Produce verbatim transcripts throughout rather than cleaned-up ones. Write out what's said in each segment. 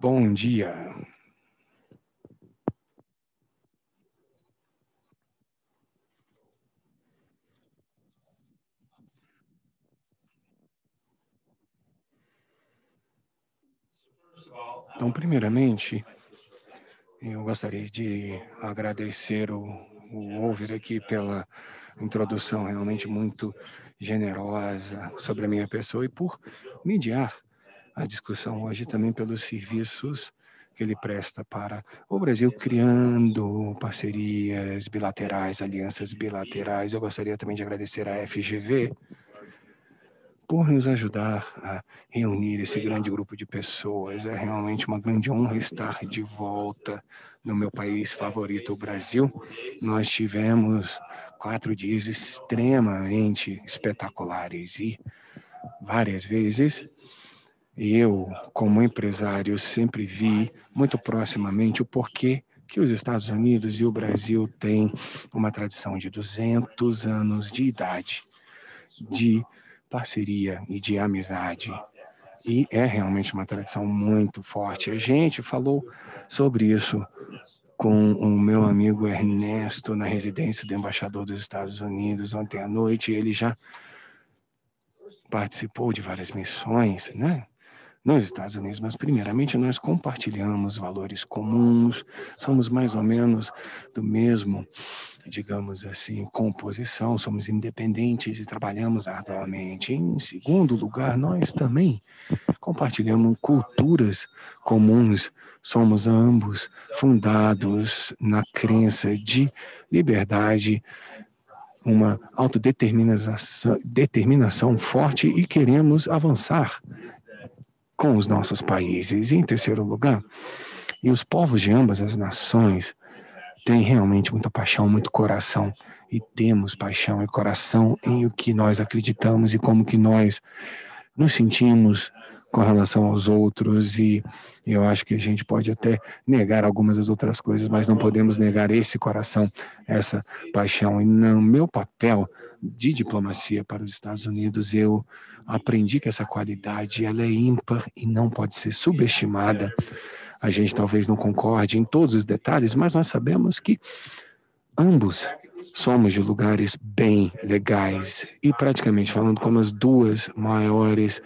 bom dia. Então, primeiramente, eu gostaria de agradecer o, o Over aqui pela introdução realmente muito generosa sobre a minha pessoa e por mediar a discussão hoje também pelos serviços que ele presta para o Brasil, criando parcerias bilaterais, alianças bilaterais. Eu gostaria também de agradecer à F G V por nos ajudar a reunir esse grande grupo de pessoas. É realmente uma grande honra estar de volta no meu país favorito, o Brasil. Nós tivemos quatro dias extremamente espetaculares e várias vezes eu, como empresário, sempre vi muito proximamente o porquê que os Estados Unidos e o Brasil têm uma tradição de duzentos anos de idade, de parceria e de amizade. E é realmente uma tradição muito forte. A gente falou sobre isso com o meu amigo Ernesto na residência do embaixador dos Estados Unidos ontem à noite. Ele já participou de várias missões, né? Nos Estados Unidos, mas primeiramente nós compartilhamos valores comuns, somos mais ou menos do mesmo, digamos assim, composição, somos independentes e trabalhamos arduamente. Em segundo lugar, nós também compartilhamos culturas comuns, somos ambos fundados na crença de liberdade, uma autodeterminação determinação forte e queremos avançar com os nossos países. E, em terceiro lugar, e os povos de ambas as nações têm realmente muita paixão, muito coração, e temos paixão e coração em o que nós acreditamos e como que nós nos sentimos com relação aos outros, e eu acho que a gente pode até negar algumas das outras coisas, mas não podemos negar esse coração, essa paixão. E no meu papel de diplomacia para os Estados Unidos, eu aprendi que essa qualidade ela é ímpar e não pode ser subestimada. A gente talvez não concorde em todos os detalhes, mas nós sabemos que ambos somos de lugares bem legais e praticamente falando como as duas maiores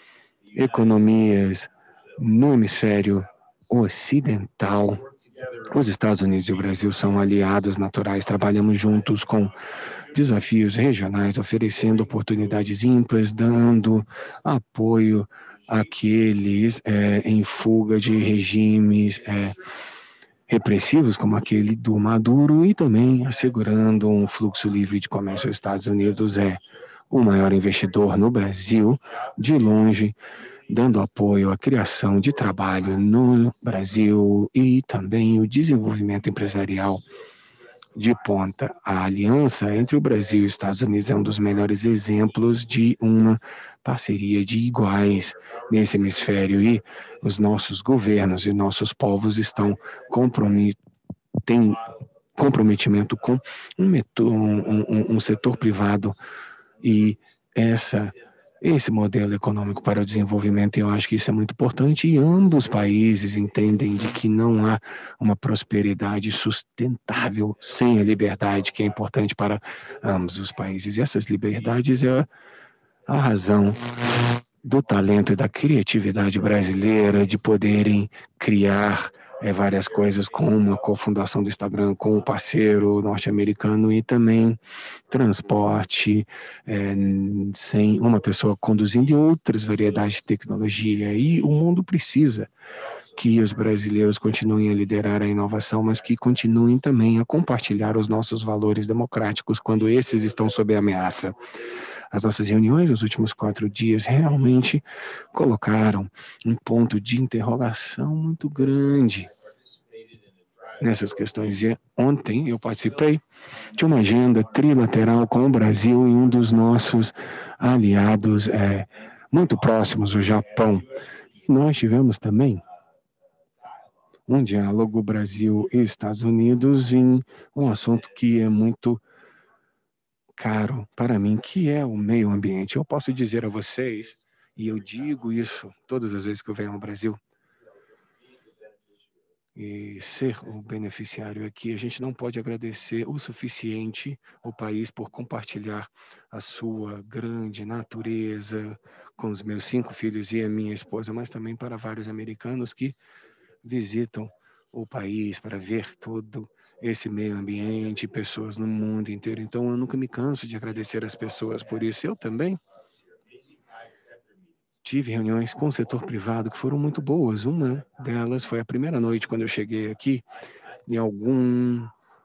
economias no hemisfério ocidental. Os Estados Unidos e o Brasil são aliados naturais, trabalhamos juntos com desafios regionais, oferecendo oportunidades ímpares, dando apoio àqueles é, em fuga de regimes é, repressivos, como aquele do Maduro, e também assegurando um fluxo livre de comércio. Os Estados Unidos é o maior investidor no Brasil, de longe, dando apoio à criação de trabalho no Brasil e também o desenvolvimento empresarial de ponta. A aliança entre o Brasil e os Estados Unidos é um dos melhores exemplos de uma parceria de iguais nesse hemisfério, e os nossos governos e nossos povos estão comprometidos, têm comprometimento com um, um, um, um setor privado, e essa esse modelo econômico para o desenvolvimento. Eu acho que isso é muito importante, e ambos países entendem de que não há uma prosperidade sustentável sem a liberdade, que é importante para ambos os países. E essas liberdades é a razão do talento e da criatividade brasileira de poderem criar é, várias coisas, como a cofundação do Instagram com um parceiro norte-americano, e também transporte é, sem uma pessoa conduzindo, e outras variedades de tecnologia. E o mundo precisa que os brasileiros continuem a liderar a inovação, mas que continuem também a compartilhar os nossos valores democráticos quando esses estão sob ameaça. As nossas reuniões nos últimos quatro dias realmente colocaram um ponto de interrogação muito grande nessas questões. E ontem eu participei de uma agenda trilateral com o Brasil e um dos nossos aliados é, muito próximos, o Japão. E nós tivemos também um diálogo Brasil e Estados Unidos em um assunto que é muito caro para mim, que é o meio ambiente. Eu posso dizer a vocês, e eu digo isso todas as vezes que eu venho ao Brasil, e ser o beneficiário aqui. A gente não pode agradecer o suficiente o país por compartilhar a sua grande natureza com os meus cinco filhos e a minha esposa, mas também para vários americanos que visitam o país para ver todo esse meio ambiente, pessoas no mundo inteiro. Então, eu nunca me canso de agradecer as pessoas por isso. Eu também tive reuniões com o setor privado que foram muito boas. Uma delas foi a primeira noite quando eu cheguei aqui, e algum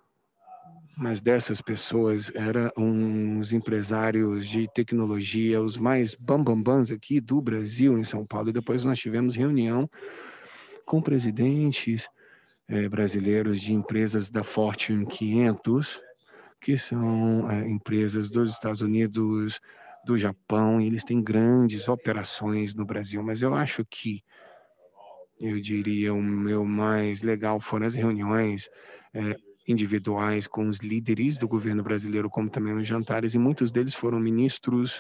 mas dessas pessoas eram uns empresários de tecnologia, os mais bambambãs aqui do Brasil, em São Paulo. E depois nós tivemos reunião com presidentes eh, brasileiros de empresas da Fortune quinhentos, que são eh, empresas dos Estados Unidos, do Japão, e eles têm grandes operações no Brasil. Mas eu acho que, eu diria, o meu mais legal foram as reuniões eh, individuais com os líderes do governo brasileiro, como também os jantares, e muitos deles foram ministros.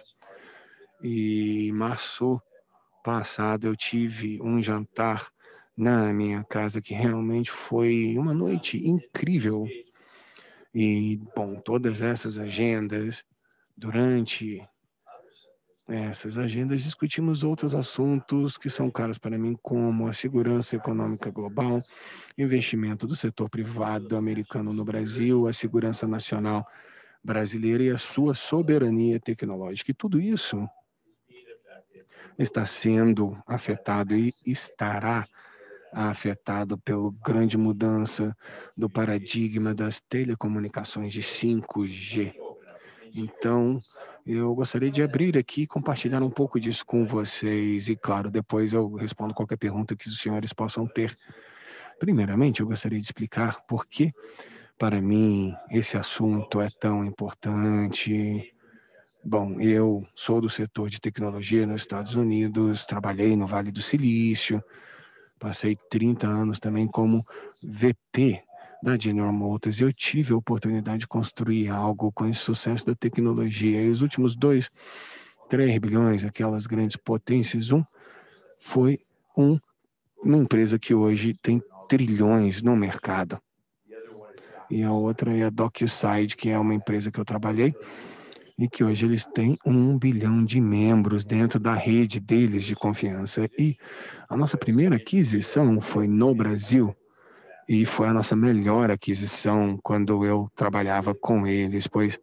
E março passado eu tive um jantar na minha casa que realmente foi uma noite incrível. E, bom, todas essas agendas, durante essas agendas, discutimos outros assuntos que são caros para mim, como a segurança econômica global, investimento do setor privado americano no Brasil, a segurança nacional brasileira e a sua soberania tecnológica. E tudo isso está sendo afetado e estará afetado pela grande mudança do paradigma das telecomunicações de cinco G. Então, eu gostaria de abrir aqui e compartilhar um pouco disso com vocês. E, claro, depois eu respondo qualquer pergunta que os senhores possam ter. Primeiramente, eu gostaria de explicar por que, para mim, esse assunto é tão importante. Bom, eu sou do setor de tecnologia nos Estados Unidos, trabalhei no Vale do Silício, passei trinta anos também como V P da General Motors, e eu tive a oportunidade de construir algo com esse sucesso da tecnologia. E os últimos dois, três bilhões, aquelas grandes potências, um foi um, uma empresa que hoje tem trilhões no mercado. E a outra é a DocuSide, que é uma empresa que eu trabalhei, e que hoje eles têm um bilhão de membros dentro da rede deles de confiança. E a nossa primeira aquisição foi no Brasil, e foi a nossa melhor aquisição quando eu trabalhava com eles, pois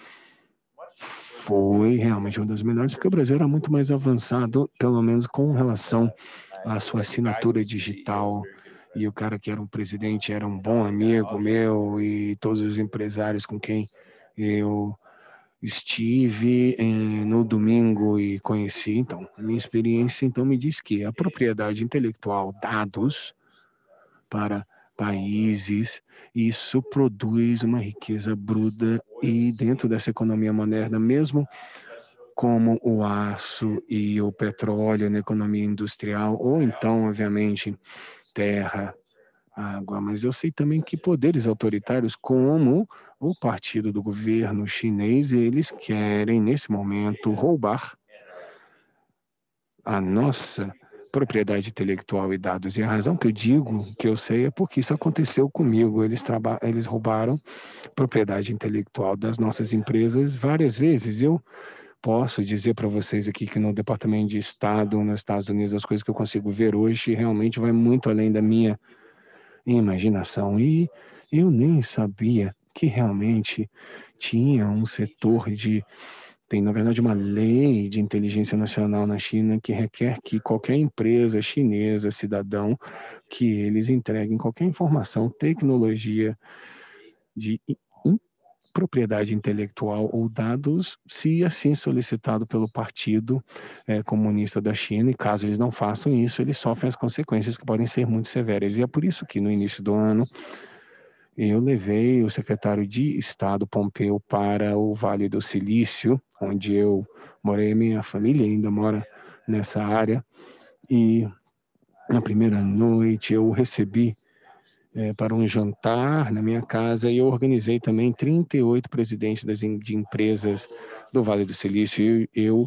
foi realmente uma das melhores, porque o Brasil era muito mais avançado, pelo menos com relação à sua assinatura digital. E o cara que era um presidente era um bom amigo meu, e todos os empresários com quem eu estive eh, no domingo e conheci. Então, a minha experiência então me diz que a propriedade intelectual, dados para países, isso produz uma riqueza bruta, e dentro dessa economia moderna, mesmo como o aço e o petróleo na economia industrial, ou então, obviamente, terra, água, mas eu sei também que poderes autoritários, como o partido do governo chinês, eles querem, nesse momento, roubar a nossa propriedade intelectual e dados. E a razão que eu digo que eu sei é porque isso aconteceu comigo. Eles, traba eles roubaram propriedade intelectual das nossas empresas várias vezes. Eu posso dizer para vocês aqui que no Departamento de Estado, nos Estados Unidos, as coisas que eu consigo ver hoje realmente vai muito além da minha imaginação. E eu nem sabia que realmente tinha um setor de... Tem, na verdade, uma lei de inteligência nacional na China que requer que qualquer empresa chinesa, cidadão, que eles entreguem qualquer informação, tecnologia de propriedade intelectual ou dados, se assim solicitado pelo Partido eh, Comunista da China, e caso eles não façam isso, eles sofrem as consequências que podem ser muito severas. E é por isso que no início do ano eu levei o secretário de Estado Pompeu para o Vale do Silício, onde eu morei, minha família ainda mora nessa área, e na primeira noite eu recebi é, para um jantar na minha casa, e eu organizei também trinta e oito presidentes das, de empresas do Vale do Silício. Eu, eu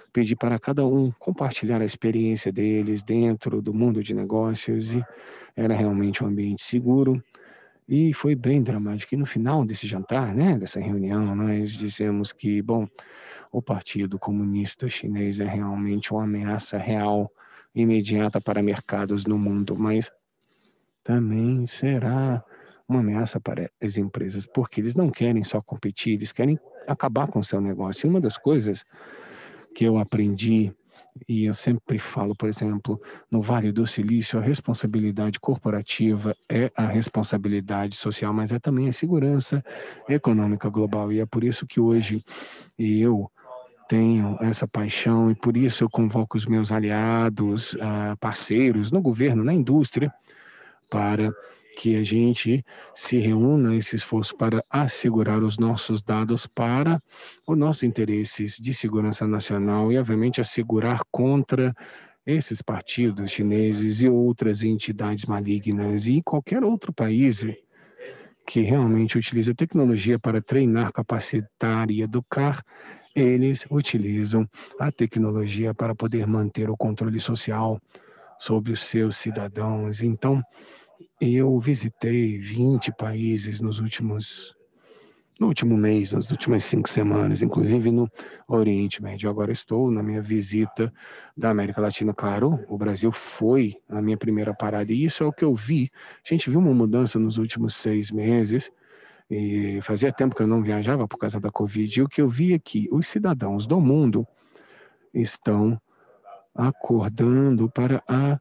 pedi para cada um compartilhar a experiência deles dentro do mundo de negócios e era realmente um ambiente seguro e foi bem dramático. E no final desse jantar, né, dessa reunião, nós dissemos que, bom, o Partido Comunista Chinês é realmente uma ameaça real, imediata para mercados no mundo, mas também será uma ameaça para as empresas, porque eles não querem só competir, eles querem acabar com o seu negócio. E uma das coisas que eu aprendi, e eu sempre falo, por exemplo, no Vale do Silício, a responsabilidade corporativa é a responsabilidade social, mas é também a segurança econômica global. E é por isso que hoje eu tenho essa paixão e por isso eu convoco os meus aliados, ah, parceiros no governo, na indústria, para que a gente se reúna esse esforço para assegurar os nossos dados para os nossos interesses de segurança nacional e, obviamente, assegurar contra esses partidos chineses e outras entidades malignas e qualquer outro país que realmente utiliza tecnologia para treinar, capacitar e educar, eles utilizam a tecnologia para poder manter o controle social sobre os seus cidadãos. Então, eu visitei vinte países nos últimos, no último mês, nas últimas cinco semanas, inclusive no Oriente Médio. Agora estou na minha visita da América Latina. Claro, o Brasil foi a minha primeira parada e isso é o que eu vi. A gente viu uma mudança nos últimos seis meses e fazia tempo que eu não viajava por causa da Covid. E o que eu vi é que os cidadãos do mundo estão acordando para a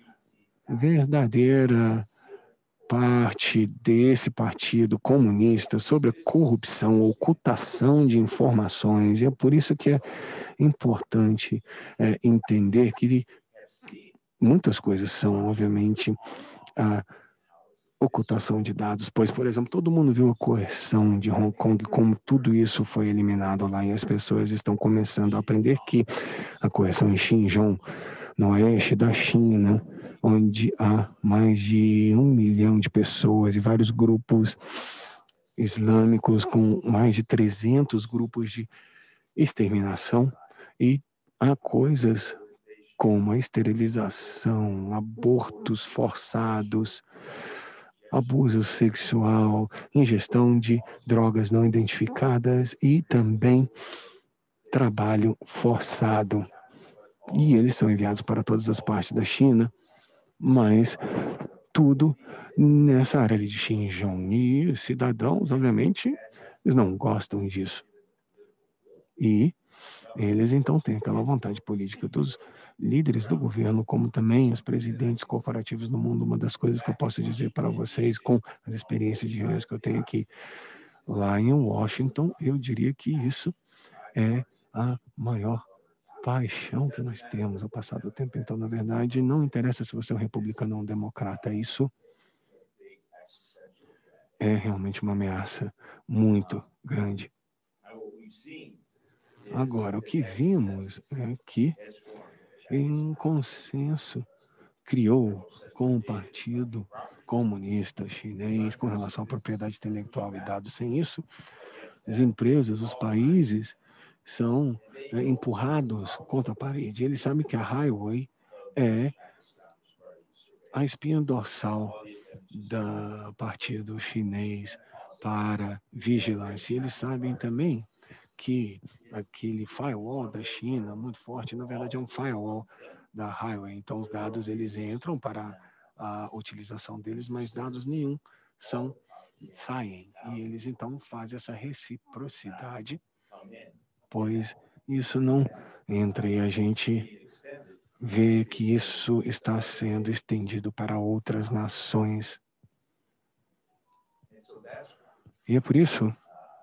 verdadeira parte desse partido comunista sobre a corrupção, ocultação de informações. E é por isso que é importante é, entender que muitas coisas são, obviamente, a ocultação de dados, pois, por exemplo, todo mundo viu a coerção de Hong Kong, como tudo isso foi eliminado lá, e as pessoas estão começando a aprender que a coerção em Xinjiang, no oeste da China, onde há mais de um milhão de pessoas e vários grupos islâmicos com mais de trezentos grupos de exterminação e há coisas como a esterilização, abortos forçados, abuso sexual, ingestão de drogas não identificadas e também trabalho forçado. E eles são enviados para todas as partes da China, mas tudo nessa área de Xinjiang. E os cidadãos, obviamente, eles não gostam disso. E eles, então, têm aquela vontade política dos líderes do governo, como também os presidentes corporativos no mundo. Uma das coisas que eu posso dizer para vocês, com as experiências de reuniões que eu tenho aqui lá em Washington, eu diria que isso é a maior paixão que nós temos ao passar do tempo. Então, na verdade, não interessa se você é um republicano ou um democrata, isso é realmente uma ameaça muito grande. Agora, o que vimos é que, em consenso, criou com o Partido Comunista Chinês com relação à propriedade intelectual e dados. Sem isso, as empresas, os países são é, empurrados contra a parede. Eles sabem que a Highway é a espinha dorsal do Partido Chinês para vigilância. Eles sabem também que aquele firewall da China, muito forte, na verdade é um firewall da Highway. Então, os dados eles entram para a utilização deles, mas dados nenhum são saem. E eles então fazem essa reciprocidade, pois isso não entra e a gente vê que isso está sendo estendido para outras nações. E é por isso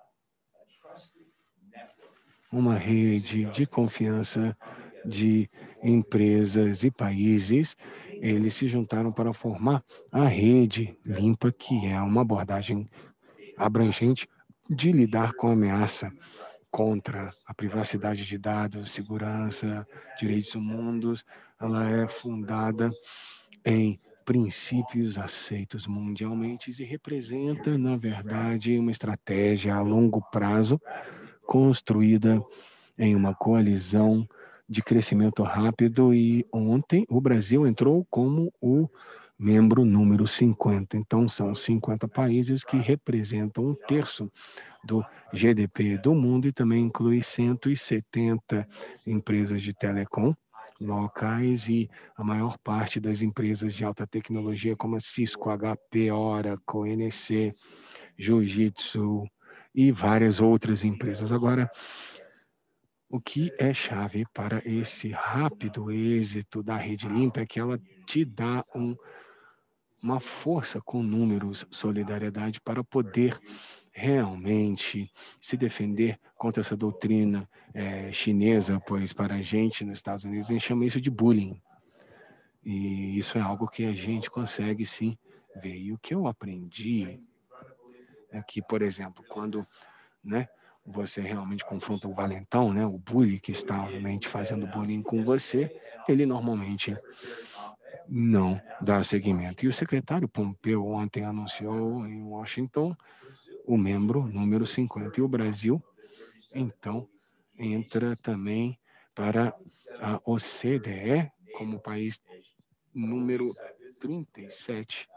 uma rede de confiança de empresas e países, eles se juntaram para formar a rede limpa, que é uma abordagem abrangente de lidar com a ameaça contra a privacidade de dados, segurança, direitos humanos. Ela é fundada em princípios aceitos mundialmente e representa, na verdade, uma estratégia a longo prazo construída em uma coalizão de crescimento rápido e ontem o Brasil entrou como o membro número cinquenta. Então, são cinquenta países que representam um terço do G D P do mundo e também inclui cento e setenta empresas de telecom locais e a maior parte das empresas de alta tecnologia como a Cisco, H P, Oracle, N E C, Jiu-Jitsu e várias outras empresas. Agora, o que é chave para esse rápido êxito da rede limpa é que ela te dá um, uma força com números, solidariedade para poder realmente se defender contra essa doutrina é, chinesa, pois para a gente nos Estados Unidos a gente chama isso de bullying. E isso é algo que a gente consegue sim ver. E o que eu aprendi é que, por exemplo, quando, né, você realmente confronta o valentão, né, o bully que está realmente fazendo bullying com você, ele normalmente não dá seguimento. E o secretário Pompeu ontem anunciou em Washington o membro número cinquenta. E o Brasil, então, entra também para a O C D E como país número trinta e sete.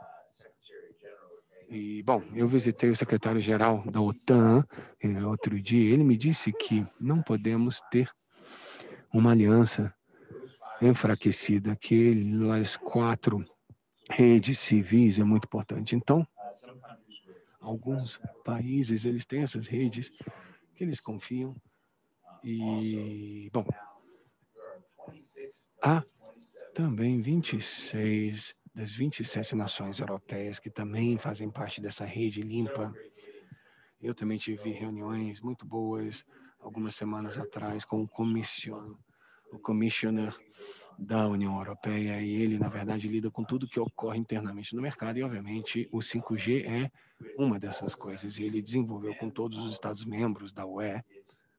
E, bom, eu visitei o secretário-geral da OTAN eh, outro dia. Ele me disse que não podemos ter uma aliança enfraquecida, que as quatro redes civis é muito importante. Então, alguns países, eles têm essas redes que eles confiam e, bom, há também vinte e seis das vinte e sete nações europeias que também fazem parte dessa rede limpa. Eu também tive reuniões muito boas algumas semanas atrás com o comission, o commissioner da União Europeia, e ele, na verdade, lida com tudo que ocorre internamente no mercado, e, obviamente, o cinco G é uma dessas coisas. E ele desenvolveu com todos os Estados-membros da U E,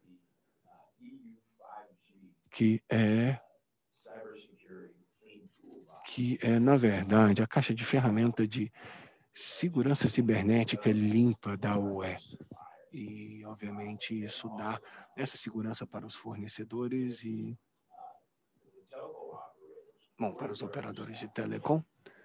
que é, que é, na verdade, a caixa de ferramenta de segurança cibernética limpa da U E. E, obviamente, isso dá essa segurança para os fornecedores e, bom, para os operadores de telecom.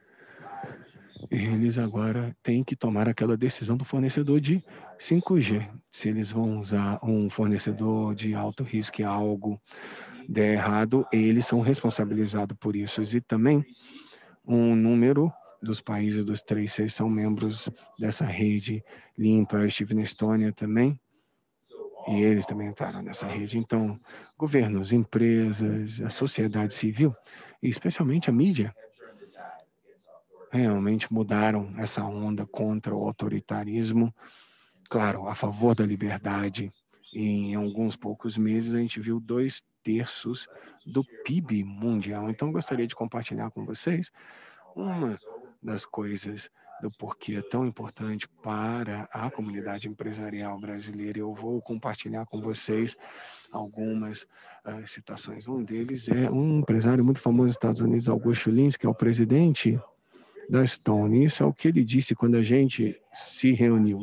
Eles agora têm que tomar aquela decisão do fornecedor de cinco G. Se eles vão usar um fornecedor de alto risco e algo der errado, eles são responsabilizados por isso. E também um número dos países dos três seis são membros dessa rede limpa. Eu estive na Estônia também, e eles também entraram nessa rede. Então, governos, empresas, a sociedade civil, e especialmente a mídia, realmente mudaram essa onda contra o autoritarismo, claro, a favor da liberdade. E em alguns poucos meses a gente viu dois terços do P I B mundial. Então, eu gostaria de compartilhar com vocês uma das coisas do porquê é tão importante para a comunidade empresarial brasileira. Eu vou compartilhar com vocês algumas uh, citações. Um deles é um empresário muito famoso nos Estados Unidos, Augusto Lins, que é o presidente da Stone. Isso é o que ele disse quando a gente se reuniu.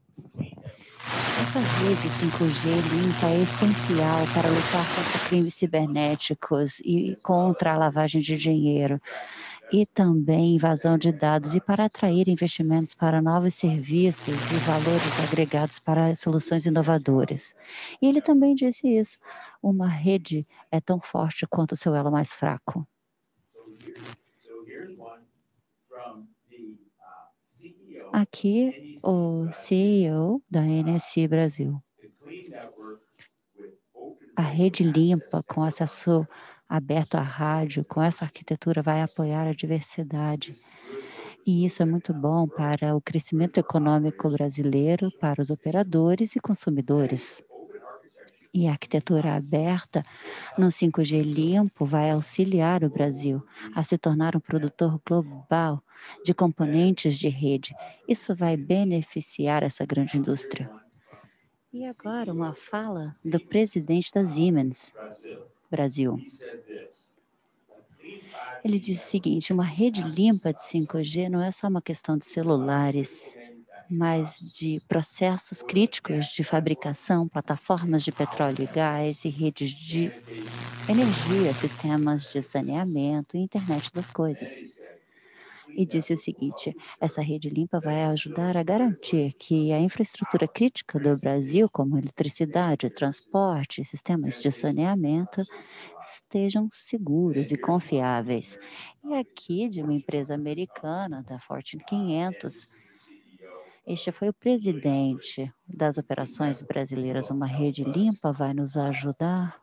Essa rede cinco G limpa é essencial para lutar contra crimes cibernéticos e contra a lavagem de dinheiro e também invasão de dados e para atrair investimentos para novos serviços e valores agregados para soluções inovadoras. E ele também disse isso, uma rede é tão forte quanto o seu elo mais fraco. Aqui, o C E O da N S C Brasil. A rede limpa, com acesso aberto à rádio, com essa arquitetura, vai apoiar a diversidade. E isso é muito bom para o crescimento econômico brasileiro, para os operadores e consumidores. E a arquitetura aberta no cinco G limpo vai auxiliar o Brasil a se tornar um produtor global de componentes de rede. Isso vai beneficiar essa grande indústria. E agora uma fala do presidente da Siemens Brasil. Ele diz o seguinte: uma rede limpa de cinco G não é só uma questão de celulares mas de processos críticos de fabricação, plataformas de petróleo e gás e redes de energia, sistemas de saneamento e internet das coisas. E disse o seguinte: essa rede limpa vai ajudar a garantir que a infraestrutura crítica do Brasil, como eletricidade, transporte, sistemas de saneamento, estejam seguros e confiáveis. E aqui, de uma empresa americana, da Fortune quinhentos, este foi o presidente das operações brasileiras. Uma rede limpa vai nos ajudar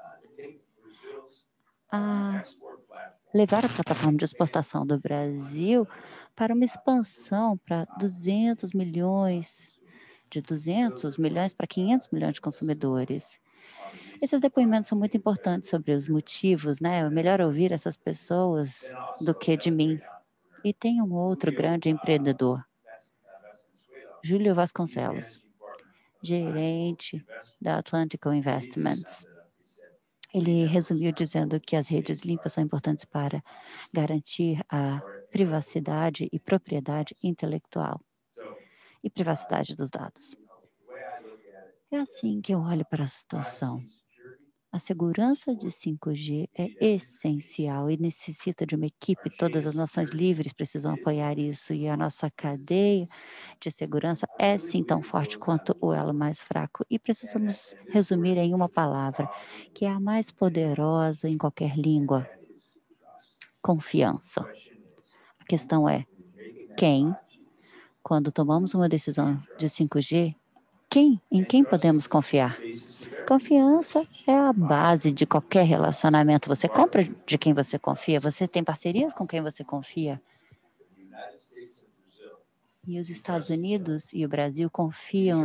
a levar a plataforma de exportação do Brasil para uma expansão para duzentos milhões, de duzentos milhões para quinhentos milhões de consumidores. Esses depoimentos são muito importantes sobre os motivos, né? É melhor ouvir essas pessoas do que de mim. E tem um outro grande empreendedor, Júlio Vasconcelos, gerente da Atlantical Investments. Ele resumiu dizendo que as redes limpas são importantes para garantir a privacidade e propriedade intelectual e privacidade dos dados. É assim que eu olho para a situação. A segurança de cinco G é essencial e necessita de uma equipe. Todas as nações livres precisam apoiar isso e a nossa cadeia de segurança é sim tão forte quanto o elo mais fraco. E precisamos resumir em uma palavra, que é a mais poderosa em qualquer língua: confiança. A questão é, quem, quando tomamos uma decisão de cinco G, quem, em quem podemos confiar? Confiança é a base de qualquer relacionamento. Você compra de quem você confia, você tem parcerias com quem você confia. E os Estados Unidos e o Brasil confiam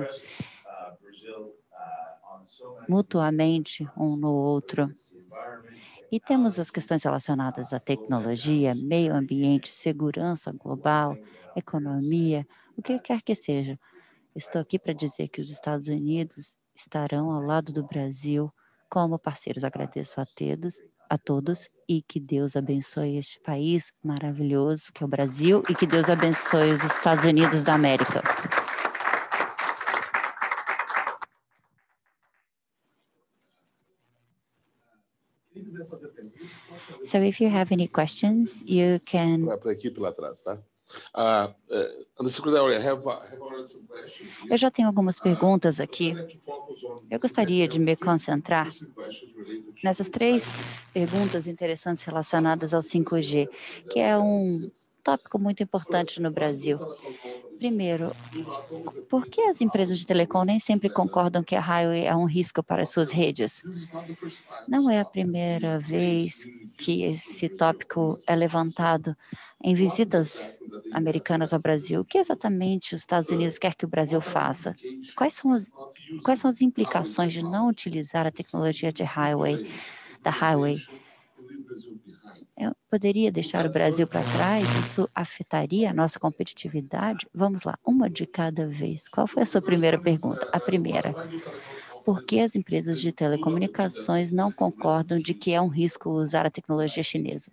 mutuamente um no outro. E temos as questões relacionadas à tecnologia, meio ambiente, segurança global, economia, o que quer que seja. Estou aqui para dizer que os Estados Unidos estarão ao lado do Brasil como parceiros. Agradeço a todos, a todos e que Deus abençoe este país maravilhoso que é o Brasil e que Deus abençoe os Estados Unidos da América. So if you have any questions, you can... Para a equipe lá atrás, tá? Uh, uh, have, have Eu já tenho algumas perguntas aqui. Eu gostaria de me concentrar nessas três perguntas interessantes relacionadas ao cinco G, que é um tópico muito importante no Brasil. Primeiro, por que as empresas de telecom nem sempre concordam que a Highway é um risco para as suas redes? Não é a primeira vez que esse tópico é levantado em visitas americanas ao Brasil. O que exatamente os Estados Unidos quer que o Brasil faça? Quais são as, quais são as implicações de não utilizar a tecnologia de Highway, da Highway? Eu poderia deixar o Brasil para trás? Isso afetaria a nossa competitividade? Vamos lá, uma de cada vez. Qual foi a sua primeira pergunta? A primeira. Por que as empresas de telecomunicações não concordam de que é um risco usar a tecnologia chinesa?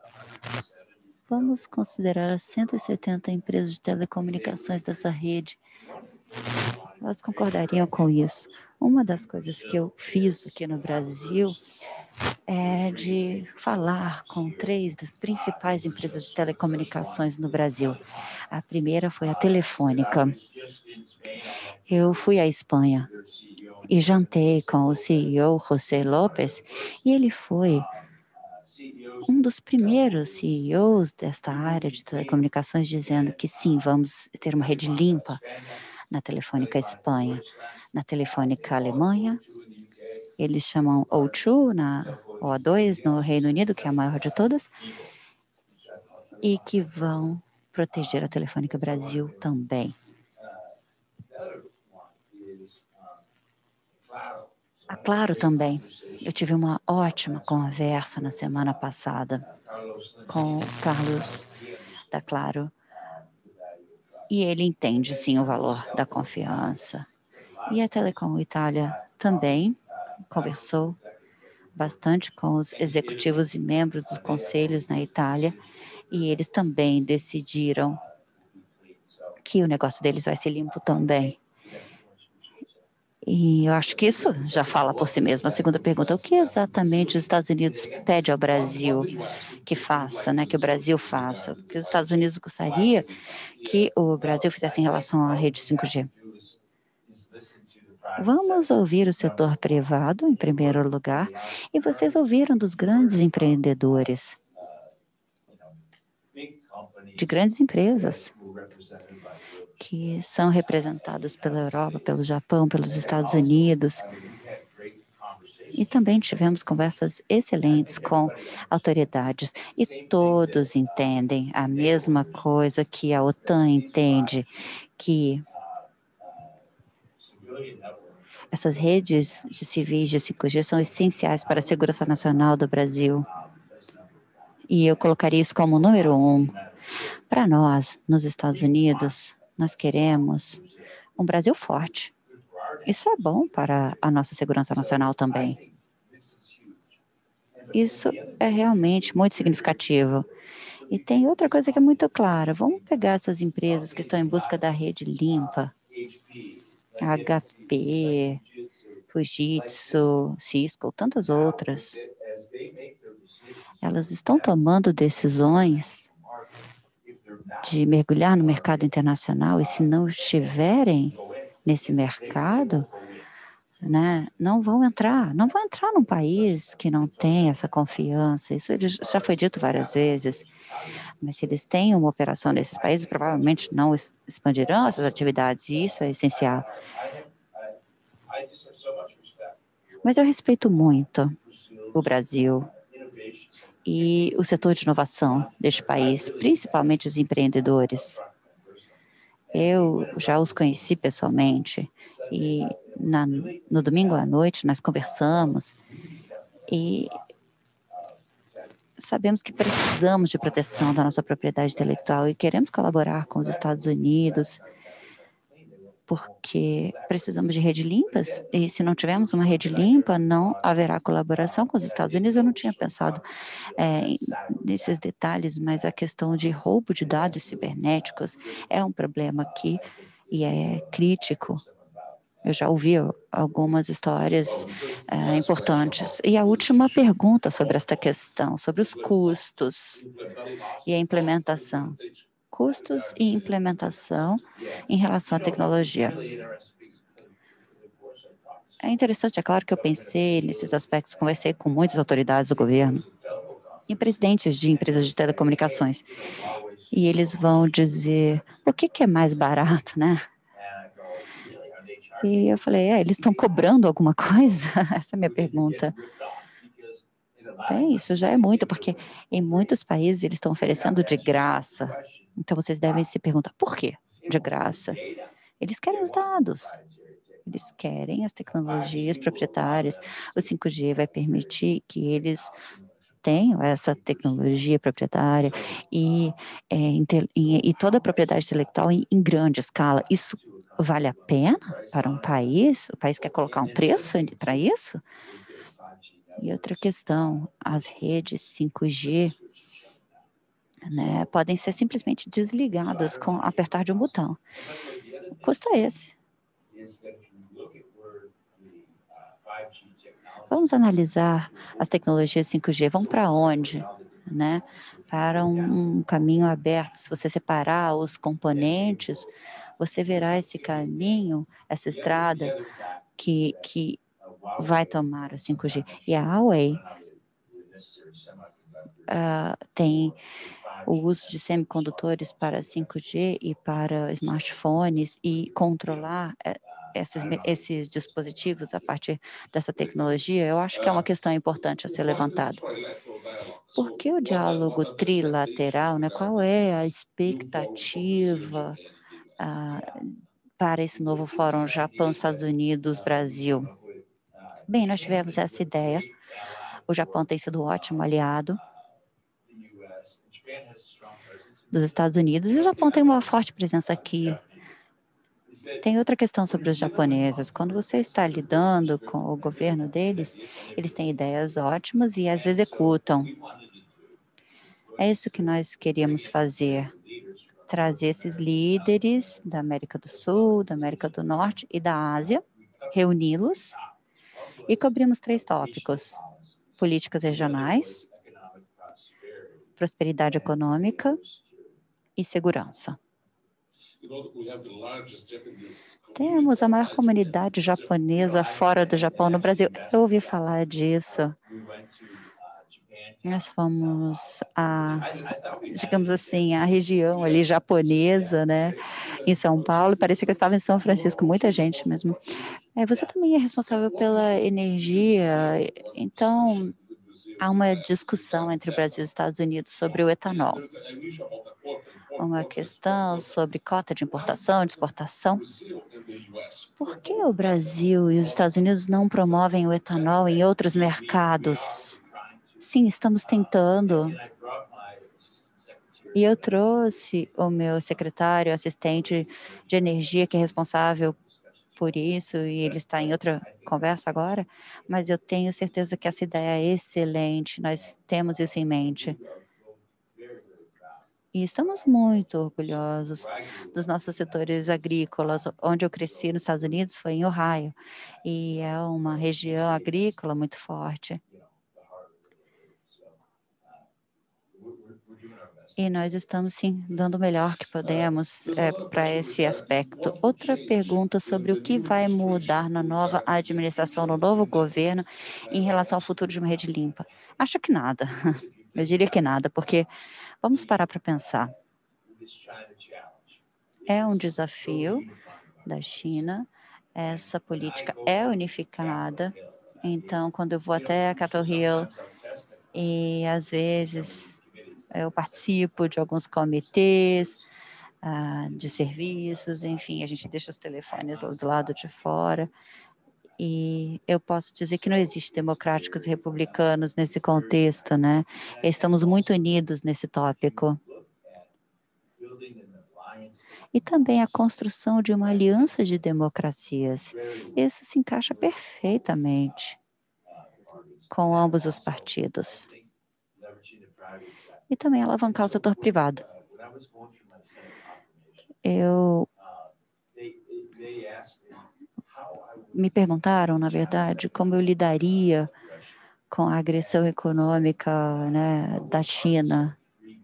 Vamos considerar as cento e setenta empresas de telecomunicações dessa rede. Elas concordariam com isso. Uma das coisas que eu fiz aqui no Brasil é de falar com três das principais empresas de telecomunicações no Brasil. A primeira foi a Telefônica. Eu fui à Espanha e jantei com o C E O, José López, e ele foi um dos primeiros C E Os desta área de telecomunicações dizendo que sim, vamos ter uma rede limpa na Telefônica Espanha. Na Telefônica Alemanha, eles chamam O dois, na O dois, no Reino Unido, que é a maior de todas, e que vão proteger a Telefônica Brasil também. A Claro também. Eu tive uma ótima conversa na semana passada com o Carlos da Claro, e ele entende sim o valor da confiança. E a Telecom Itália também conversou bastante com os executivos e membros dos conselhos na Itália, e eles também decidiram que o negócio deles vai ser limpo também. E eu acho que isso já fala por si mesmo. A segunda pergunta, o que exatamente os Estados Unidos pede ao Brasil que faça, né, que o Brasil faça? O que os Estados Unidos gostaria que o Brasil fizesse em relação à rede cinco G? Vamos ouvir o setor privado, em primeiro lugar, e vocês ouviram dos grandes empreendedores, de grandes empresas, que são representadas pela Europa, pelo Japão, pelos Estados Unidos. E também tivemos conversas excelentes com autoridades. E todos entendem a mesma coisa que a OTAN entende, que essas redes de civis de cinco G são essenciais para a segurança nacional do Brasil. E eu colocaria isso como número um. Para nós, nos Estados Unidos, nós queremos um Brasil forte. Isso é bom para a nossa segurança nacional também. Isso é realmente muito significativo. E tem outra coisa que é muito clara. Vamos pegar essas empresas que estão em busca da rede limpa. H P, Fujitsu, Cisco, tantas outras. Elas estão tomando decisões de mergulhar no mercado internacional, e se não estiverem nesse mercado, né, não vão entrar, não vão entrar num país que não tem essa confiança. Isso já foi dito várias vezes. Mas se eles têm uma operação nesses países, provavelmente não expandirão essas atividades, e isso é essencial. Mas eu respeito muito o Brasil e o setor de inovação deste país, principalmente os empreendedores. Eu já os conheci pessoalmente e na, no domingo à noite nós conversamos e sabemos que precisamos de proteção da nossa propriedade intelectual e queremos colaborar com os Estados Unidos, porque precisamos de redes limpas, e se não tivermos uma rede limpa, não haverá colaboração com os Estados Unidos. Eu não tinha pensado é, nesses detalhes, mas a questão de roubo de dados cibernéticos é um problema aqui e é crítico. Eu já ouvi algumas histórias é, importantes. E a última pergunta sobre esta questão, sobre os custos e a implementação. Custos e implementação em relação à tecnologia. É interessante, é claro que eu pensei nesses aspectos, conversei com muitas autoridades do governo e presidentes de empresas de telecomunicações. E eles vão dizer, o que, que é mais barato, né? E eu falei, é, eles estão cobrando alguma coisa? Essa é a minha pergunta. Bem, isso já é muito, porque em muitos países eles estão oferecendo de graça. Então, vocês devem se perguntar, por quê de graça? Eles querem os dados. Eles querem as tecnologias proprietárias. O cinco G vai permitir que eles tenham essa tecnologia proprietária e, é, e, e toda a propriedade intelectual em, em grande escala. Isso vale a pena para um país? O país quer colocar um preço para isso? E outra questão, as redes cinco G, né, podem ser simplesmente desligadas com apertar de um botão. O custo é esse. Vamos analisar as tecnologias cinco G. Vão para onde? Né? Para um, um caminho aberto. Se você separar os componentes, você verá esse caminho, essa estrada que, que vai tomar o cinco G. E a Huawei uh, tem o uso de semicondutores para cinco G e para smartphones e controlar esses, esses dispositivos a partir dessa tecnologia. Eu acho que é uma questão importante a ser levantada. Por que o diálogo trilateral, né? Qual é a expectativa uh, para esse novo fórum Japão, Estados Unidos, Brasil? Bem, nós tivemos essa ideia. O Japão tem sido um ótimo aliado dos Estados Unidos e o Japão tem uma forte presença aqui. Tem outra questão sobre os japoneses. Quando você está lidando com o governo deles, eles têm ideias ótimas e as executam. É isso que nós queríamos fazer. trazer esses líderes da América do Sul, da América do Norte e da Ásia, reuni-los e cobrimos três tópicos: políticas regionais, prosperidade econômica e segurança. Temos a maior comunidade japonesa fora do Japão no Brasil. Eu ouvi falar disso. Nós fomos a, digamos assim, a região ali japonesa, né, em São Paulo. Parecia que eu estava em São Francisco, muita gente mesmo. É, você também é responsável pela energia, então há uma discussão entre o Brasil e os Estados Unidos sobre o etanol. Uma questão sobre cota de importação, de exportação. Por que o Brasil e os Estados Unidos não promovem o etanol em outros mercados? Sim, estamos tentando. E eu trouxe o meu secretário, assistente de energia, que é responsável por isso, e ele está em outra conversa agora, mas eu tenho certeza que essa ideia é excelente, nós temos isso em mente. E estamos muito orgulhosos dos nossos setores agrícolas. Onde eu cresci nos Estados Unidos foi em Ohio, e é uma região agrícola muito forte. E nós estamos, sim, dando o melhor que podemos é, para esse aspecto. Outra pergunta sobre o que vai mudar na nova administração, no novo governo, em relação ao futuro de uma rede limpa. Acho que nada. Eu diria que nada, porque vamos parar para pensar. É um desafio da China, essa política é unificada. Então, quando eu vou até Capitol Hill, e às vezes eu participo de alguns comitês ah, de serviços, enfim, a gente deixa os telefones do lado de fora. E eu posso dizer que não existe democráticos e republicanos nesse contexto, né? Estamos muito unidos nesse tópico. E também a construção de uma aliança de democracias. Isso se encaixa perfeitamente com ambos os partidos. E também alavancar o setor privado. Eu me perguntaram, na verdade, como eu lidaria com a agressão econômica, né, da China.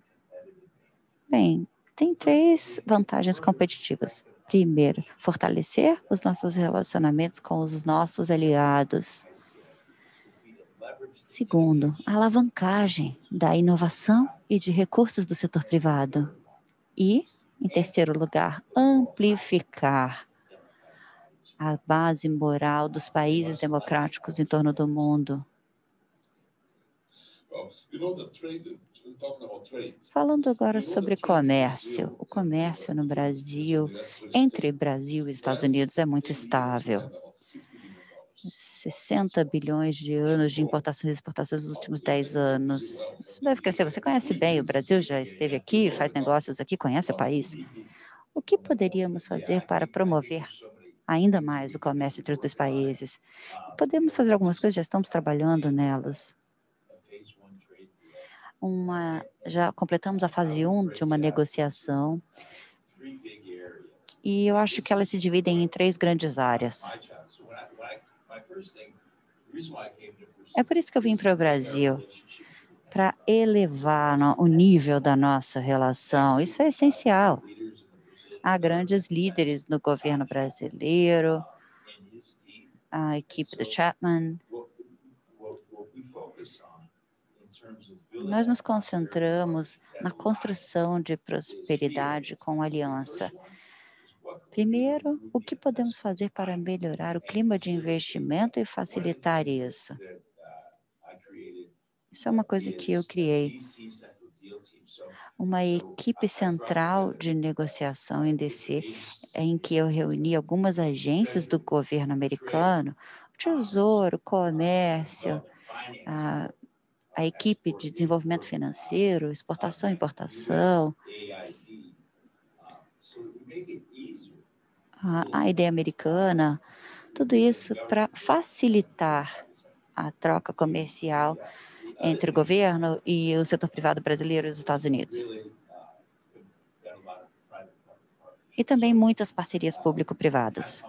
Bem, tem três vantagens competitivas. Primeiro, fortalecer os nossos relacionamentos com os nossos aliados. Segundo, a alavancagem da inovação e de recursos do setor privado. E, em terceiro lugar, amplificar a base moral dos países democráticos em torno do mundo. Falando agora sobre comércio, o comércio no Brasil, entre Brasil e Estados Unidos, é muito estável. sessenta bilhões de anos de importações e exportações nos últimos dez anos. Isso deve crescer. Você conhece bem o Brasil, já esteve aqui, faz negócios aqui, conhece o país. O que poderíamos fazer para promover ainda mais o comércio entre os dois países? Podemos fazer algumas coisas, já estamos trabalhando nelas. Uma, já completamos a fase um de uma negociação e eu acho que elas se dividem em três grandes áreas. É por isso que eu vim para o Brasil, para elevar no, o nível da nossa relação. Isso é essencial. Há grandes líderes no governo brasileiro, a equipe do Chapman. Nós nos concentramos na construção de prosperidade com aliança. Primeiro, o que podemos fazer para melhorar o clima de investimento e facilitar isso? Isso é uma coisa que eu criei. Uma equipe central de negociação em D C, em que eu reuni algumas agências do governo americano, Tesouro, Comércio, a, a equipe de desenvolvimento financeiro, exportação e importação, a, a ideia americana, tudo isso para facilitar a troca comercial entre o governo e o setor privado brasileiro e os Estados Unidos. e também muitas parcerias público-privadas.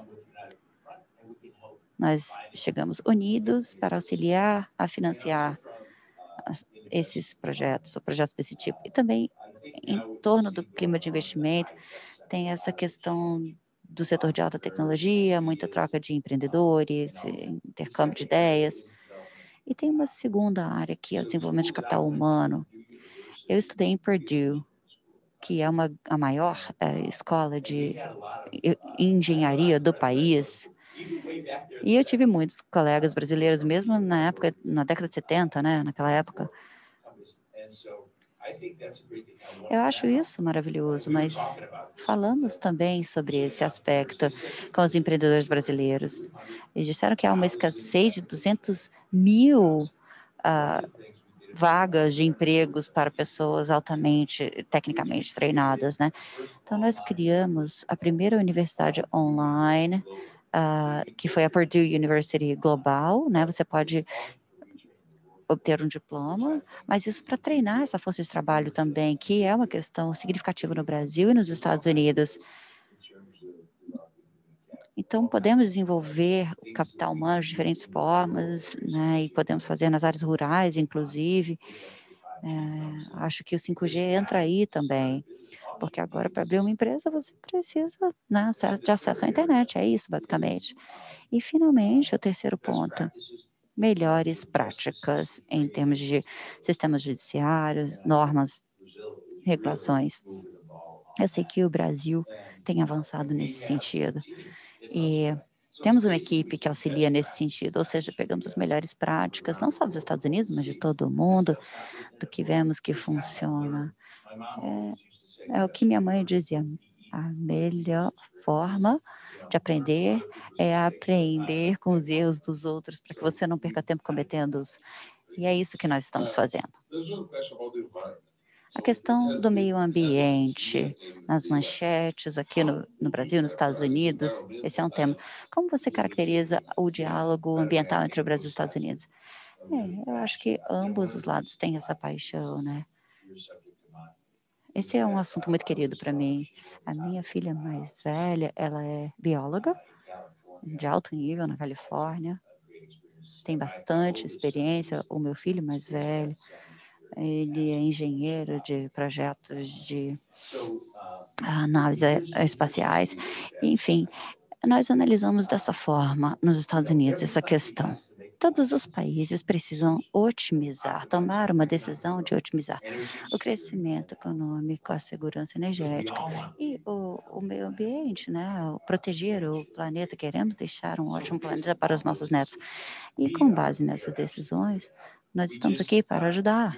Nós chegamos unidos para auxiliar a financiar esses projetos, ou projetos desse tipo. E também, em torno do clima de investimento, tem essa questão do setor de alta tecnologia, muita troca de empreendedores, intercâmbio de ideias. E tem uma segunda área, que é o desenvolvimento de capital humano. Eu estudei em Purdue, que é uma, a maior é, escola de engenharia do país. E eu tive muitos colegas brasileiros, mesmo na época, na década de setenta, né, naquela época. Eu acho isso maravilhoso, mas falamos também sobre esse aspecto com os empreendedores brasileiros. Eles disseram que há uma escassez de duzentos mil uh, vagas de empregos para pessoas altamente, tecnicamente treinadas, né? Então, nós criamos a primeira universidade online, uh, que foi a Purdue University Global, né? Você pode obter um diploma, mas isso para treinar essa força de trabalho também, que é uma questão significativa no Brasil e nos Estados Unidos. Então, podemos desenvolver o capital humano de diferentes formas, né, e podemos fazer nas áreas rurais, inclusive. É, acho que o cinco G entra aí também, porque agora, para abrir uma empresa, você precisa, né, de acesso à internet, é isso, basicamente. E, finalmente, o terceiro ponto, melhores práticas em termos de sistemas judiciários, normas, regulações. Eu sei que o Brasil tem avançado nesse sentido e temos uma equipe que auxilia nesse sentido, ou seja, pegamos as melhores práticas, não só dos Estados Unidos, mas de todo o mundo, do que vemos que funciona. É, é o que minha mãe dizia, a melhor forma de aprender é aprender com os erros dos outros, para que você não perca tempo cometendo-os. E é isso que nós estamos fazendo. A questão do meio ambiente, nas manchetes aqui no, no Brasil, nos Estados Unidos, esse é um tema. Como você caracteriza o diálogo ambiental entre o Brasil e os Estados Unidos? É, eu acho que ambos os lados têm essa paixão, né? Esse é um assunto muito querido para mim. A minha filha mais velha, ela é bióloga, de alto nível na Califórnia, tem bastante experiência. O meu filho mais velho, ele é engenheiro de projetos de uh, naves espaciais. Enfim, nós analisamos dessa forma nos Estados Unidos essa questão. Todos os países precisam otimizar, tomar uma decisão de otimizar o crescimento econômico, a segurança energética e o, o meio ambiente, né? O proteger o planeta. Queremos deixar um ótimo planeta para os nossos netos. E com base nessas decisões, nós estamos aqui para ajudar.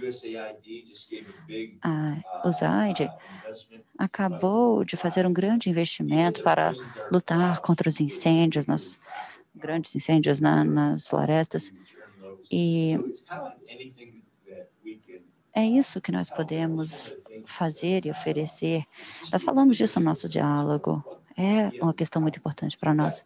Ah, o Zaid acabou de fazer um grande investimento para lutar contra os incêndios, nas grandes incêndios na, nas florestas. E é isso que nós podemos fazer e oferecer. Nós falamos disso no nosso diálogo. É uma questão muito importante para nós.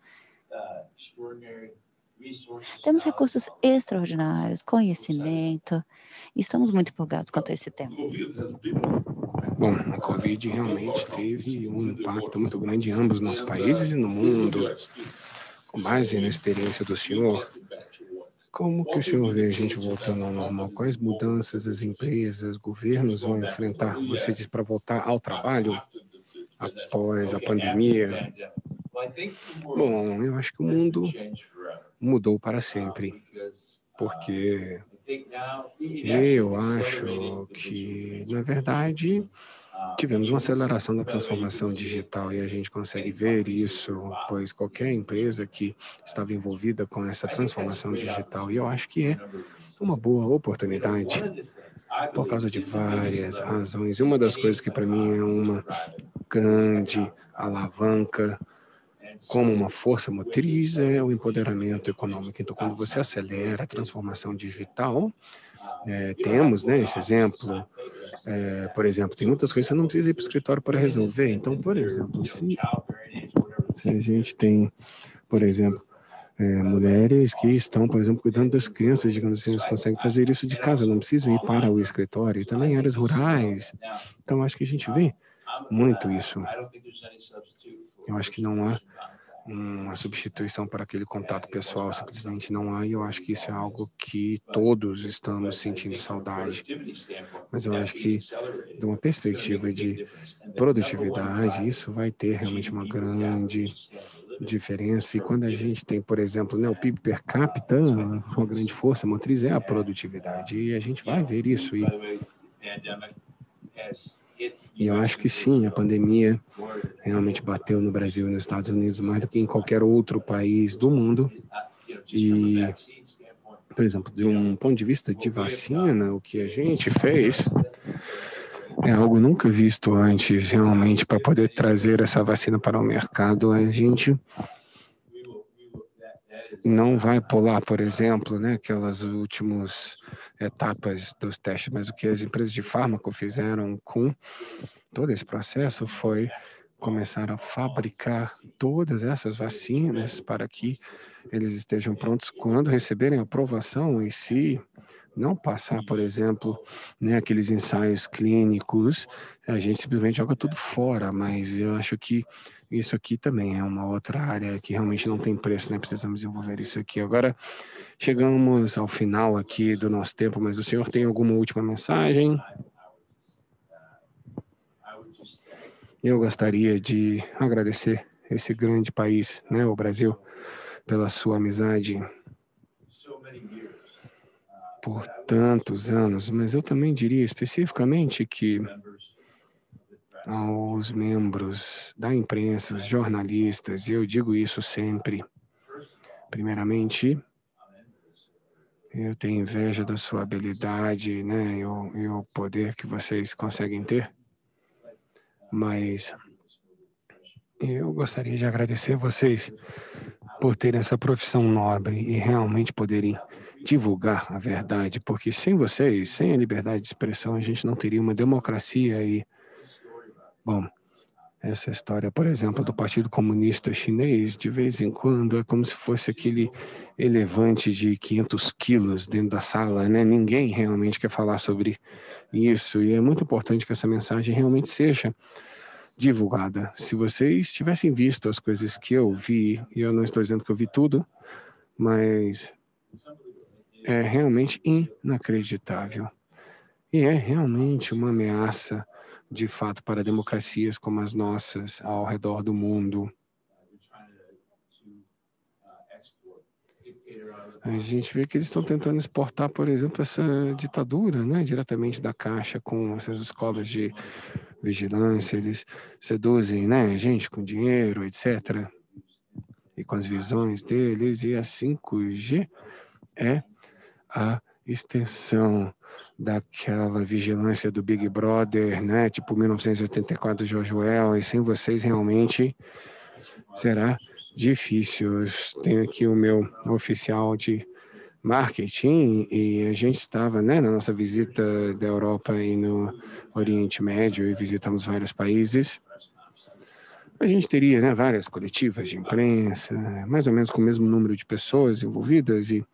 Temos recursos extraordinários, conhecimento, e estamos muito empolgados quanto a esse tema. Bom, a Covid realmente teve um impacto muito grande em ambos os nossos países e no mundo. Com base na experiência do senhor, como que o senhor vê a gente voltando ao normal? Quais mudanças as empresas, governos vão enfrentar? Você diz para voltar ao trabalho após a pandemia? Bom, eu acho que o mundo mudou para sempre, porque eu acho que, na verdade, tivemos uma aceleração da transformação digital e a gente consegue ver isso, pois qualquer empresa que estava envolvida com essa transformação digital, e eu acho que é uma boa oportunidade por causa de várias razões. E uma das coisas que para mim é uma grande alavanca como uma força motriz é o empoderamento econômico. Então, quando você acelera a transformação digital, é, temos, né, esse exemplo, é, por exemplo, tem muitas coisas que você não precisa ir para o escritório para resolver. Então, por exemplo, se, se a gente tem, por exemplo, é, mulheres que estão, por exemplo, cuidando das crianças, digamos assim, elas conseguem fazer isso de casa, não precisam ir para o escritório. E também áreas rurais. Então, acho que a gente vê muito isso. Eu acho que não há uma substituição para aquele contato pessoal, simplesmente não há, e eu acho que isso é algo que todos estamos sentindo saudade. Mas eu acho que, de uma perspectiva de produtividade, isso vai ter realmente uma grande diferença. E quando a gente tem, por exemplo, né, o P I B per capita, uma grande força motriz é a produtividade, e a gente vai ver isso. E, e eu acho que sim, a pandemia realmente bateu no Brasil e nos Estados Unidos mais do que em qualquer outro país do mundo. E, por exemplo, de um ponto de vista de vacina, o que a gente fez é algo nunca visto antes, realmente, para poder trazer essa vacina para o mercado. A gente não vai pular, por exemplo, né, aquelas últimas etapas dos testes, mas o que as empresas de fármaco fizeram com todo esse processo foi começar a fabricar todas essas vacinas para que eles estejam prontos quando receberem a aprovação e se não passar, por exemplo, né, aqueles ensaios clínicos, a gente simplesmente joga tudo fora, mas eu acho que isso aqui também é uma outra área que realmente não tem preço, né? Precisamos desenvolver isso aqui. Agora, chegamos ao final aqui do nosso tempo, mas o senhor tem alguma última mensagem? Eu gostaria de agradecer esse grande país, né, o Brasil, pela sua amizade por tantos anos, mas eu também diria especificamente que aos membros da imprensa, os jornalistas, eu digo isso sempre. Primeiramente, eu tenho inveja da sua habilidade, né, e o, e o poder que vocês conseguem ter, mas eu gostaria de agradecer a vocês por terem essa profissão nobre e realmente poderem divulgar a verdade, porque sem vocês, sem a liberdade de expressão, a gente não teria uma democracia e, bom, essa história, por exemplo, do Partido Comunista Chinês, de vez em quando, é como se fosse aquele elefante de quinhentos quilos dentro da sala, né? Ninguém realmente quer falar sobre isso, e é muito importante que essa mensagem realmente seja divulgada. Se vocês tivessem visto as coisas que eu vi, e eu não estou dizendo que eu vi tudo, mas é realmente inacreditável. E é realmente uma ameaça, de fato, para democracias como as nossas ao redor do mundo. A gente vê que eles estão tentando exportar, por exemplo, essa ditadura, né, diretamente da Caixa com essas escolas de vigilância. Eles seduzem, né, a gente com dinheiro, etcétera. E com as visões deles. E a cinco G é a extensão daquela vigilância do Big Brother, né, tipo mil novecentos e oitenta e quatro do George Orwell, e sem vocês realmente será difícil. Eu tenho aqui o meu oficial de marketing e a gente estava, né, na nossa visita da Europa e no Oriente Médio e visitamos vários países. A gente teria, né, várias coletivas de imprensa, mais ou menos com o mesmo número de pessoas envolvidas e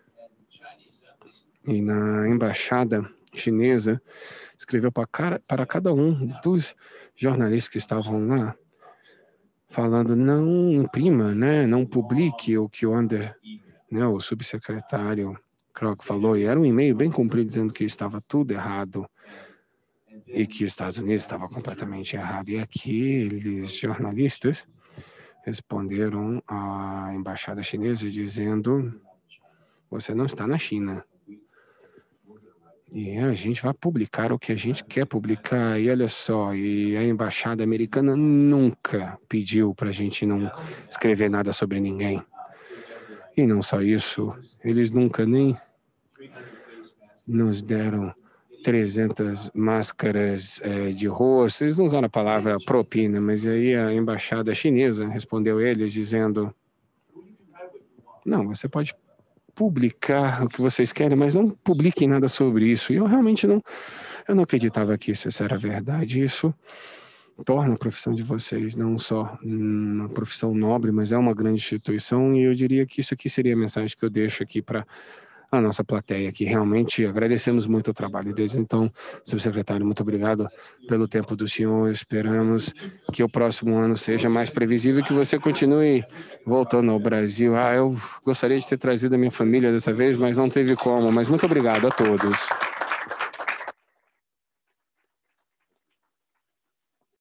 E na embaixada chinesa, escreveu para, cara, para cada um dos jornalistas que estavam lá, falando, não imprima, né, não publique o que o Ander, né, o subsecretário Kroc falou, e era um e-mail bem comprido dizendo que estava tudo errado e que os Estados Unidos estava completamente errado. E aqueles jornalistas responderam à embaixada chinesa dizendo, você não está na China. E a gente vai publicar o que a gente quer publicar. E olha só, e a embaixada americana nunca pediu para a gente não escrever nada sobre ninguém. E não só isso, eles nunca nem nos deram trezentas máscaras é, de rosto. Eles não usaram a palavra propina, mas aí a embaixada chinesa respondeu eles dizendo, não, você pode publicar o que vocês querem, mas não publiquem nada sobre isso. E eu realmente não, eu não acreditava que isso era verdade. Isso torna a profissão de vocês não só uma profissão nobre, mas é uma grande instituição. E eu diria que isso aqui seria a mensagem que eu deixo aqui para a nossa plateia aqui. Realmente agradecemos muito o trabalho deles. Então, subsecretário, muito obrigado pelo tempo do senhor. Esperamos que o próximo ano seja mais previsível e que você continue voltando ao Brasil. Ah, eu gostaria de ter trazido a minha família dessa vez, mas não teve como. Mas muito obrigado a todos.